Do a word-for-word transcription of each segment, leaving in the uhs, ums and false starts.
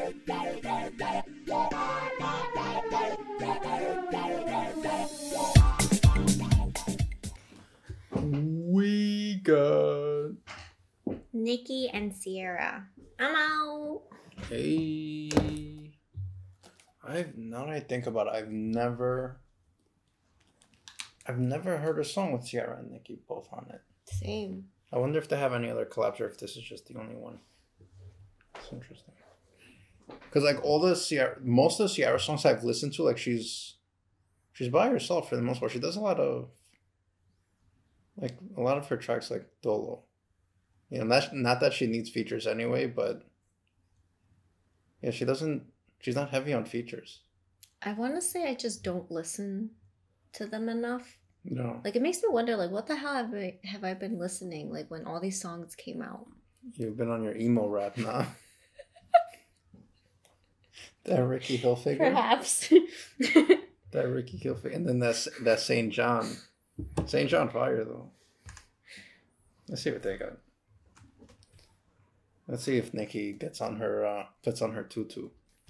We got Nicki and Ciara. I'm out. Hey, I've now that I think about it, I've never, I've never heard a song with Ciara and Nicki both on it. Same. I wonder if they have any other collabs or if this is just the only one. It's interesting. Because like all the Ciara, most of the Ciara songs I've listened to, like she's, she's by herself for the most part. She does a lot of, like a lot of her tracks like dolo. You know, not not that she needs features anyway, but yeah, she doesn't. She's not heavy on features. I want to say I just don't listen to them enough. No. Like it makes me wonder, like what the hell have I have I been listening? Like when all these songs came out. You've been on your emo rap now. That Ricky Hill figure. Perhaps. That Ricky Hill figure, and then that's that Saint John. Saint John fire though. Let's see what they got. Let's see if Nicki gets on her uh, puts on her tutu.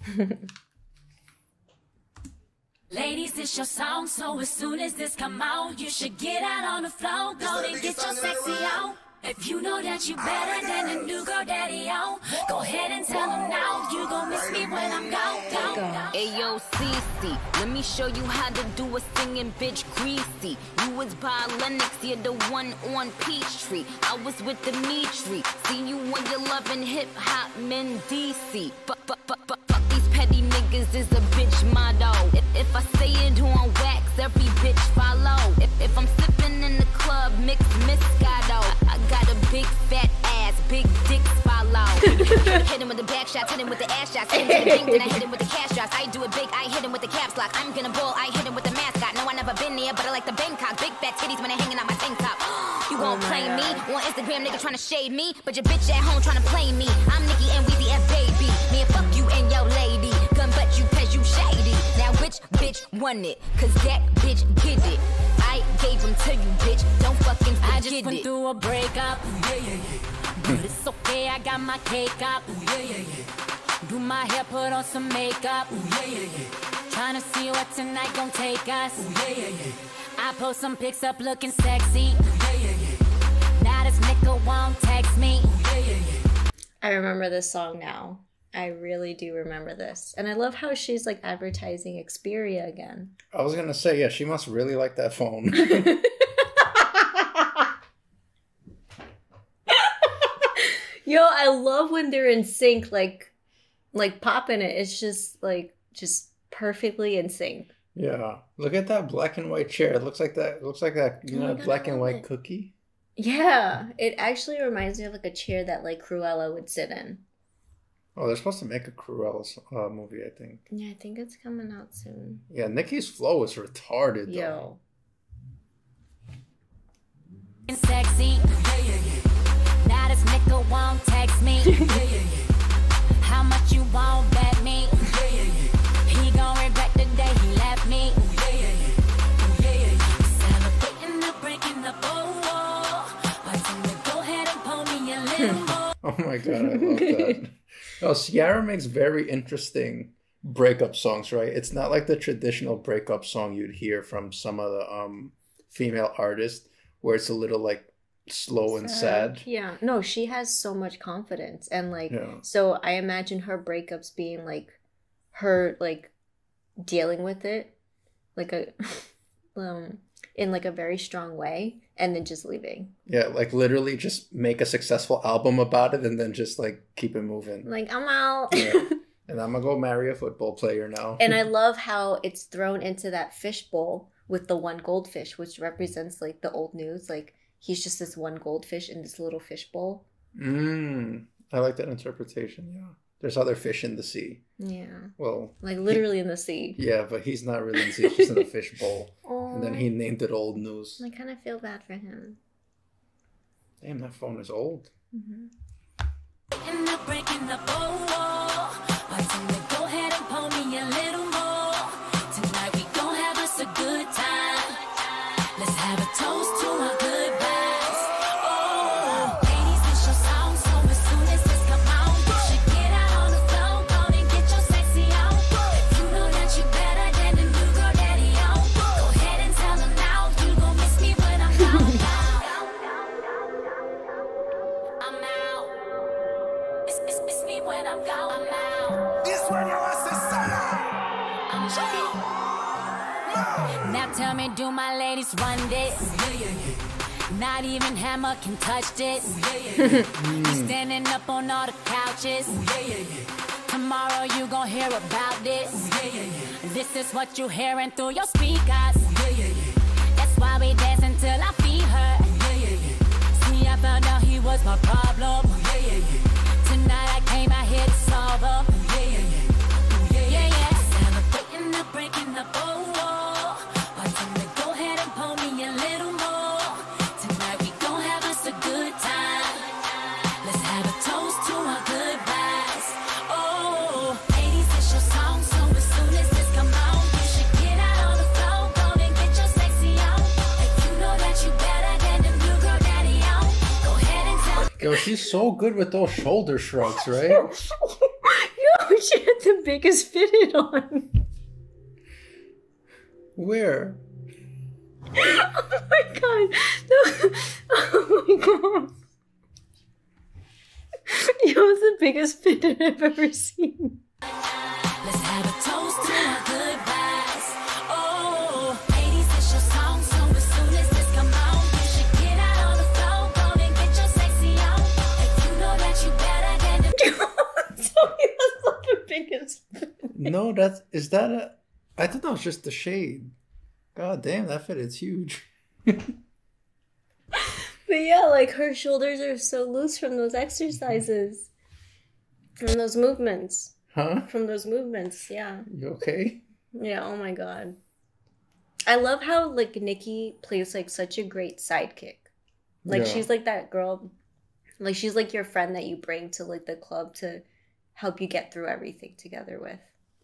Ladies, it's your song, so as soon as this come out, you should get out on the floor, go and get your sexy out. If you know that you better than a new girl daddy out, go ahead and tell him now, you gon' miss me when I'm gone, gone, gone. Ayo, Cece, let me show you how to do a singing bitch greasy. You was by Lennox, you're the one on Peachtree. I was with Dimitri, see you when you're loving hip-hop men D C. Fuck, fuck, fuck, fuck, fuck, these petty niggas is a bitch motto. If, if I say it on wax, every bitch follow. If, if I'm sipping in the club, mix Moscato. I, I got a big fat ass, big dicks follow. Hit him with the back shots, hit him with the ass shots, hit him with the ding, then I hit him with the cash drops. I do it big, I hit him with the caps lock. I'm gonna ball, I hit him with the mascot. No, I never been there, but I like the Bangkok. Big fat titties when they hanging out my tank top. You won't Oh my play God. me on Instagram, nigga trying to shade me, but your bitch at home trying to play me. I'm Nicki and Weezy F baby. Me and fuck you and your lady. Gun butt you cause you shady. Now which bitch won it? Cause that bitch get it. I gave them to you, bitch. Don't fucking forget I just went it. through a breakup, ooh, yeah, yeah, yeah. But it's okay, I got my cake up, ooh, yeah, yeah, yeah. Do my hair, put on some makeup, ooh, yeah, yeah, yeah. Tryna see what tonight gon' take us, ooh, yeah, yeah, yeah. I post some pics up looking sexy, ooh, yeah, yeah, yeah. Now this nigga won't text me, ooh, yeah, yeah, yeah. I remember this song now. I really do remember this. And I love how she's like advertising Xperia again. I was gonna say, yeah, she must really like that phone. Yo, I love when they're in sync, like like popping it. It's just like just perfectly in sync. Yeah, look at that black and white chair. It looks like that. It looks like that. You Oh know, my that God, black I and love white it. cookie. Yeah, it actually reminds me of like a chair that like Cruella would sit in. Oh, they're supposed to make a Cruella uh, movie, I think. Yeah, I think it's coming out soon. Yeah, Nicki's flow is retarded, though. Yo. And sexy, yeah, yeah, yeah. Now this nigga won't text me, yeah, yeah, yeah. How much you won't bet me, yeah, yeah, yeah. He gon' regret the day he left me, yeah, yeah, yeah. Yeah, yeah, yeah. Celebrating the breaking the ball. Why don't you go ahead and pull me a little more? Oh my god, I love that. Oh, Ciara makes very interesting breakup songs, right? It's not like the traditional breakup song you'd hear from some of the um female artists, where it's a little like slow and sad. Yeah. No, she has so much confidence. And like, Yeah. so I imagine her breakups being like her like dealing with it like a, um, in like a very strong way and then just leaving. Yeah, like literally just make a successful album about it and then just like keep it moving. Like, I'm out. Yeah. And I'm gonna go marry a football player now. And I love how it's thrown into that fishbowl with the one goldfish, which represents like the old news. Like he's just this one goldfish in this little fishbowl. Mm, I like that interpretation, yeah. There's other fish in the sea. Yeah. Well, Like literally he, in the sea. Yeah, but he's not really in the sea, he's just in a fish bowl. Oh, And then he named it Old News. I kind of feel bad for him. Damn, that phone is old. Mm-hmm. And the breaking the ball. Why don't you go ahead and pull me a little more? Tonight we gon' have us a good time. Let's have a toast to our goodbyes. Oh, ladies, it's your song, so as soon as this come out, you should get out on the floor, go and when I'm gone. I'm out. This one you want to say I'm out. Now tell me, do my ladies run this? Yeah, yeah, yeah. Not even Hammer can touch this. Yeah, yeah, yeah. He's standing up on all the couches. Yeah, yeah, yeah. Tomorrow you gon' hear about this. Yeah, yeah, yeah. This is what you hearing through your speakers. Yeah, yeah, yeah. That's why we dance until I feed her. Yeah, yeah, yeah. See, I found out he was my problem. Yeah, yeah, yeah. Tonight I came out here to solve her. Yeah, yeah, yeah. Yeah, yeah, yeah. Celebrating the breaking up, oh, oh. Why don't you go ahead and pull me a little more? Tonight we gon' have us a good time. Let's have a toast to our goodbyes. Oh, ladies, it's your song, so as soon as this come on, you should get out on the floor, go and get your sexy on. If you know that you better than the new girl daddy on, go ahead and tell. Yo, she's so good with those shoulder shrugs, right? Yo, she had the biggest fitted on. Where? Oh my god. No. Oh my god. Yo, it's the biggest fitted I've ever seen. Let's have a toast to our goodbyes. Oh, ladies, it's your song, so as soon as this come on, you should get out on the floor, go and get your sexy on. If you know that you better than the Sorry, that's not the biggest fitted. No, that's is that a? I thought that was just the shade. God damn, that fit is huge. But yeah, like her shoulders are so loose from those exercises. From those movements. Huh? From those movements, yeah. You okay? Yeah, oh my god. I love how like Nicki plays like such a great sidekick. Like Yeah. she's like that girl, like she's like your friend that you bring to like the club to help you get through everything together with.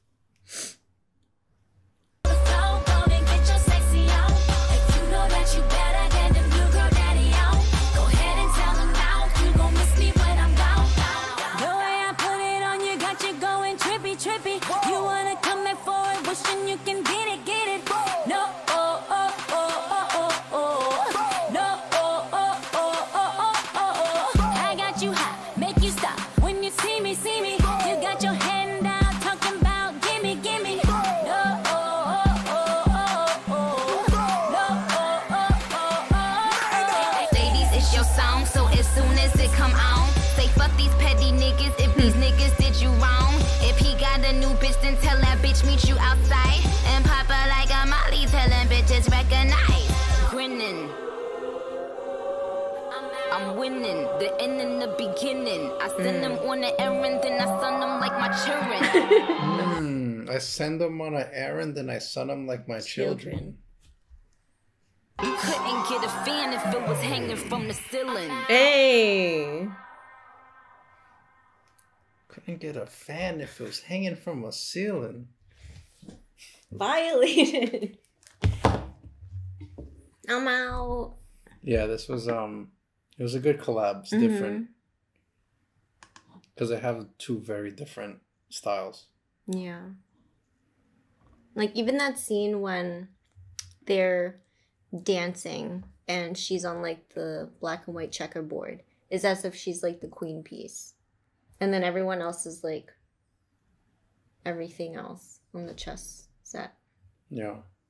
floor, go and get your sexy on. If you know that you better than the new girl daddy on, go ahead and tell him now. You gon' miss me when I'm gone. The way I put it on you got you going trippy, trippy. You wanna come back forward, wishing you can get it, get it. No, oh, oh, oh, oh, oh, oh. No, oh, oh, oh, oh, oh, oh, oh. I got you high, make you stop when you see me, see me. You got your hand out, talking about gimme, gimme. No, oh, oh, oh, oh, oh. No, oh, oh, oh, oh, oh. Ladies, it's your song, so as soon as it come on, say fuck these petty niggas if these niggas did you wrong. If he got a new bitch, then tell that bitch meet you outside and pop her like a Molly, telling bitches recognize. Grinning. I'm winning, the end and the beginning. I send them on an errand, then I son them like my children. Hmm. I send them on an errand and I son them like my children. You couldn't get a fan if it was hanging from the ceiling. Hey. Couldn't get a fan if it was hanging from a ceiling. Violated. I'm out. Yeah, this was um, it was a good collab. It's different because they have two very different styles. Yeah. Like even that scene when they're dancing and she's on like the black and white checkerboard is as if she's like the queen piece. And then everyone else is like everything else on the chess set. Yeah.